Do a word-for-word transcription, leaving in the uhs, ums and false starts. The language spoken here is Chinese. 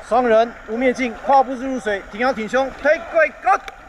双人无灭镜，跨步式入水，挺腰挺胸，推跪 ，Go！